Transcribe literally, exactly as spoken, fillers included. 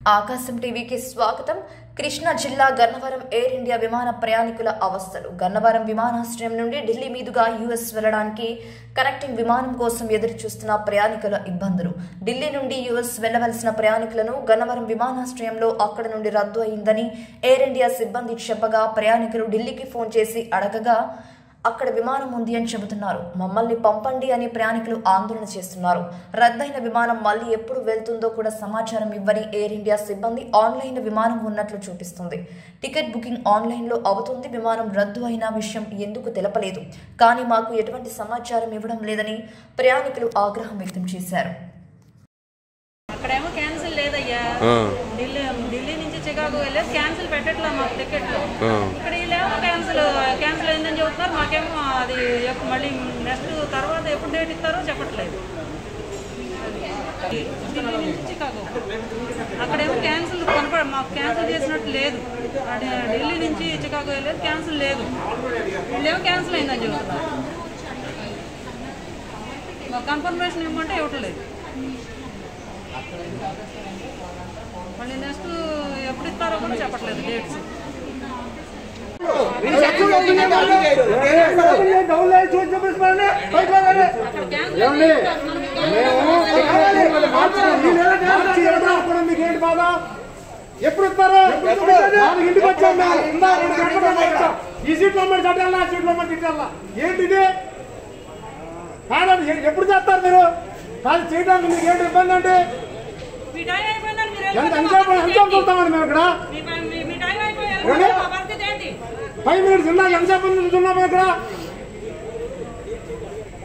ఆకాశం టీవీకి స్వాగతం. కృష్ణా జిల్లా గన్నవరం ఎయిర్ ఇండియా విమాన ప్రయాణికుల అవస్థలు. గన్నవరం విమానాశ్రయం నుండి ఢిల్లీ మీదుగా యూఎస్ వెళ్లడానికి కనెక్టింగ్ విమానం కోసం ఎదురు చూస్తున్న ప్రయాణికుల ఇబ్బందులు. ఢిల్లీ నుండి యూఎస్ వెళ్లవలసిన ప్రయాణికులను గన్నవరం విమానాశ్రయంలో అక్కడ నుండి రద్దు అయిందని ఎయిర్ ఇండియా సిబ్బంది చెప్పగా ప్రయాణికులు ఢిల్లీకి ఫోన్ చేసి అడగగా అక్కడ విమానం ఉంది అని చెబుతున్నారు. మమ్మల్ని పంపండి అని ప్రయాణికులు ఆందోళన చేస్తున్నారు. రద్దయిన విమానం మళ్లీ ఎప్పుడు వెళ్తుందో కూడా సమాచారం ఇవ్వని ఎయిర్ ఇండియా సిబ్బంది ఆన్లైన్ విమానం ఉన్నట్లు చూపిస్తుంది. టికెట్ బుకింగ్ ఆన్లైన్ లో అవుతుంది. విమానం రద్దు అయిన విషయం ఎందుకు తెలపలేదు, కానీ మాకు ఎటువంటి సమాచారం ఇవ్వడం లేదని ప్రయాణికులు ఆగ్రహం వ్యక్తం చేశారు. అక్కడేమో క్యాన్సిల్ లేదయ్యా, ఢిల్లీ ఢిల్లీ నుంచి చికాగో వెళ్ళేది క్యాన్సిల్ పెట్టట్లా మాకు టికెట్లు. ఇక్కడ వీళ్ళేమో క్యాన్సిల్ క్యాన్సిల్ అయిందని చెబుతున్నారు. మాకేమో అది మళ్ళీ నెక్స్ట్ తర్వాత ఎప్పుడు డేట్ ఇస్తారో చెప్పట్లేదు. ఢిల్లీ నుంచి చికాగో అక్కడేమో క్యాన్సిల్ కనపడ మాకు క్యాన్సిల్ చేసినట్టు లేదు. ఢిల్లీ నుంచి చికాగో వెళ్ళేది క్యాన్సిల్ లేదు, వీళ్ళేమో క్యాన్సిల్ అయిందని చెబుతున్నారు. మాకు కన్ఫర్మేషన్ ఇవ్వమంటే ఇవ్వట్లేదు. మళ్ళీ నెక్స్ట్ ఎప్పుడు ఇస్తారో కూడా చెప్పట్లేదు డేట్స్. ఎప్పుడు ఇస్తారో ఇంటికి వచ్చాం. ఈ సీట్లో చట్టాలా ఆ సీట్లో తిట్టాలా ఏంటిది కాదండి. ఎప్పుడు చేస్తారు మీరు? కాదు చేయడానికి మీకు ఏంటి ఇబ్బంది అంటే ఎంతసేపు చూస్తామండి మేము ఇక్కడ ఫైవ్ మినిట్స్ ఉన్నా ఎంతసేపు ఉన్నాము ఇక్కడ.